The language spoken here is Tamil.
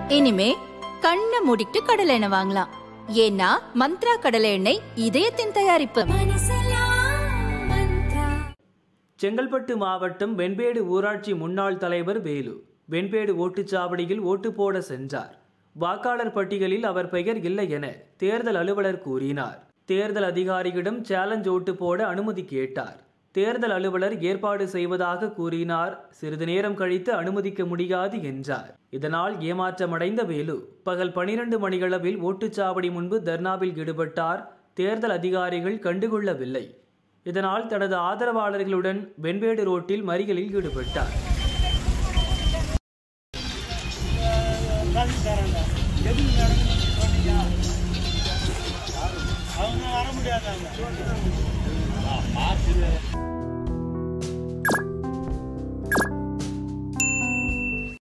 இனிமே கண்ணை மூடிட்டு கடலை எண்ணெய் வாங்கலாம். ஏன்னா மந்த்ரா கடலை எண்ணெய் இதயத்தின் தயாரிப்பு. செங்கல்பட்டு மாவட்டம் வெண்பேடு ஊராட்சி முன்னாள் தலைவர் வேலு வெண்பேடு ஓட்டுச்சாவடியில் ஓட்டு போட சென்றார். வாக்காளர் பட்டியலில் அவர் பெயர் இல்லை என தேர்தல் அலுவலர் கூறினார். தேர்தல் அதிகாரியிடம் சேலஞ்ச் ஓட்டு போட அனுமதி கேட்டார். தேர்தல் அலுவலர் ஏற்பாடு செய்வதாக கூறினார். சிறிது நேரம் கழித்து அனுமதிக்க முடியாது என்றார். இதனால் ஏமாற்றமடைந்த வேலு பகல் 12 மணியளவில் ஓட்டுச்சாவடி முன்பு தர்ணாவில் ஈடுபட்டார். தேர்தல் அதிகாரிகள் கண்டுகொள்ளவில்லை. இதனால் தனது ஆதரவாளர்களுடன் வெண்பேடு ரோட்டில் மறியலில் ஈடுபட்டார். அவங்க வர முடியாது.